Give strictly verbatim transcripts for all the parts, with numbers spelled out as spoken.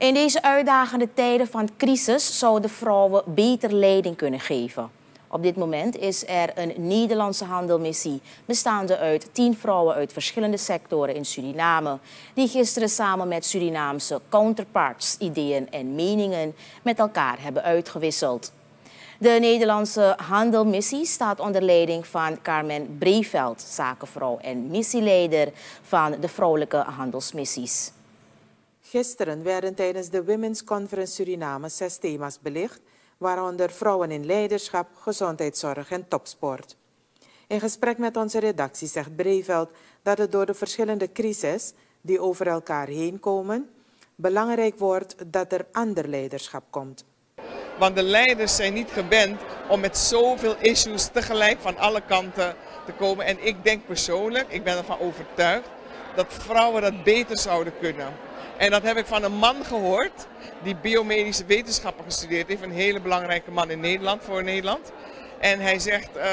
In deze uitdagende tijden van crisis zouden vrouwen beter leiding kunnen geven. Op dit moment is er een Nederlandse handelmissie bestaande uit tien vrouwen uit verschillende sectoren in Suriname, die gisteren samen met Surinaamse counterparts ideeën en meningen met elkaar hebben uitgewisseld. De Nederlandse handelmissie staat onder leiding van Carmen Breveld, zakenvrouw en missieleider van de vrouwelijke handelsmissies. Gisteren werden tijdens de Women's Conference Suriname zes thema's belicht, waaronder vrouwen in leiderschap, gezondheidszorg en topsport. In gesprek met onze redactie zegt Breveld dat het door de verschillende crises die over elkaar heen komen, belangrijk wordt dat er ander leiderschap komt. Want de leiders zijn niet gewend om met zoveel issues tegelijk van alle kanten te komen. En ik denk persoonlijk, ik ben ervan overtuigd, dat vrouwen dat beter zouden kunnen. En dat heb ik van een man gehoord die biomedische wetenschappen gestudeerd heeft. Een hele belangrijke man in Nederland, voor Nederland. En hij zegt, uh,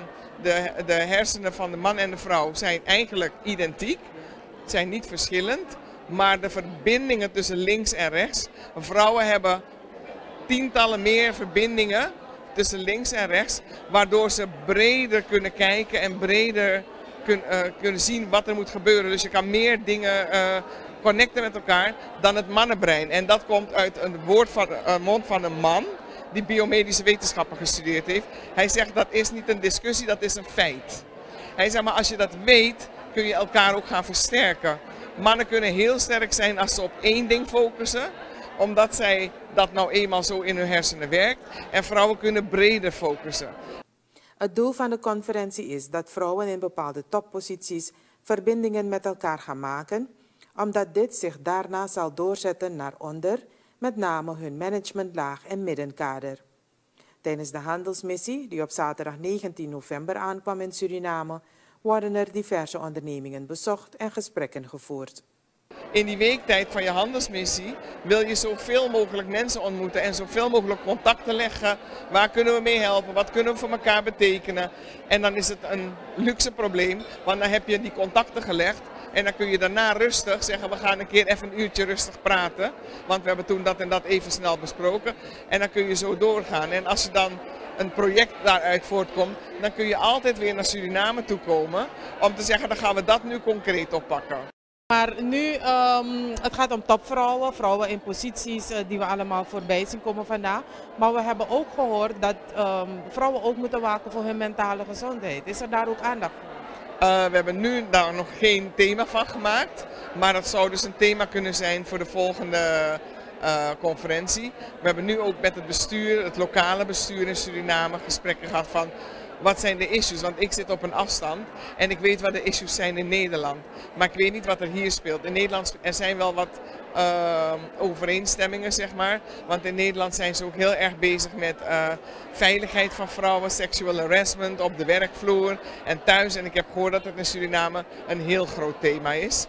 de, de hersenen van de man en de vrouw zijn eigenlijk identiek. Zijn niet verschillend. Maar de verbindingen tussen links en rechts. Vrouwen hebben tientallen meer verbindingen tussen links en rechts. Waardoor ze breder kunnen kijken en breder kun, uh, kunnen zien wat er moet gebeuren. Dus je kan meer dingen uh, connecten met elkaar dan het mannenbrein. En dat komt uit een woord van een mond van een man die biomedische wetenschappen gestudeerd heeft. Hij zegt dat is niet een discussie, dat is een feit. Hij zegt maar als je dat weet kun je elkaar ook gaan versterken. Mannen kunnen heel sterk zijn als ze op één ding focussen, omdat zij dat nou eenmaal zo in hun hersenen werkt. En vrouwen kunnen breder focussen. Het doel van de conferentie is dat vrouwen in bepaalde topposities verbindingen met elkaar gaan maken, omdat dit zich daarna zal doorzetten naar onder, met name hun managementlaag en middenkader. Tijdens de handelsmissie, die op zaterdag negentien november aankwam in Suriname, worden er diverse ondernemingen bezocht en gesprekken gevoerd. In die weektijd van je handelsmissie wil je zoveel mogelijk mensen ontmoeten en zoveel mogelijk contacten leggen. Waar kunnen we mee helpen? Wat kunnen we voor elkaar betekenen? En dan is het een luxe probleem, want dan heb je die contacten gelegd. En dan kun je daarna rustig zeggen, we gaan een keer even een uurtje rustig praten. Want we hebben toen dat en dat even snel besproken. En dan kun je zo doorgaan. En als je dan een project daaruit voortkomt, dan kun je altijd weer naar Suriname toe komen. Om te zeggen, dan gaan we dat nu concreet oppakken. Maar nu, um, het gaat om topvrouwen, vrouwen in posities uh, die we allemaal voorbij zien komen vandaag. Maar we hebben ook gehoord dat um, vrouwen ook moeten waken voor hun mentale gezondheid. Is er daar ook aandacht voor? Uh, we hebben nu daar nog geen thema van gemaakt, maar dat zou dus een thema kunnen zijn voor de volgende uh, conferentie. We hebben nu ook met het bestuur, het lokale bestuur in Suriname, gesprekken gehad van wat zijn de issues, want ik zit op een afstand en ik weet wat de issues zijn in Nederland. Maar ik weet niet wat er hier speelt. In Nederland er zijn wel wat uh, overeenstemmingen, zeg maar. Want in Nederland zijn ze ook heel erg bezig met uh, veiligheid van vrouwen, sexual harassment op de werkvloer en thuis. En ik heb gehoord dat het in Suriname een heel groot thema is.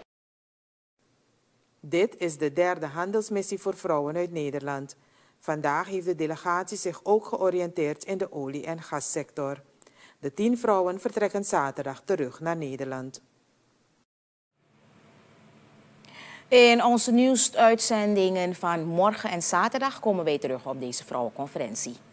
Dit is de derde handelsmissie voor vrouwen uit Nederland. Vandaag heeft de delegatie zich ook georiënteerd in de olie- en gassector. De tien vrouwen vertrekken zaterdag terug naar Nederland. In onze nieuwsuitzendingen van morgen en zaterdag komen wij terug op deze vrouwenconferentie.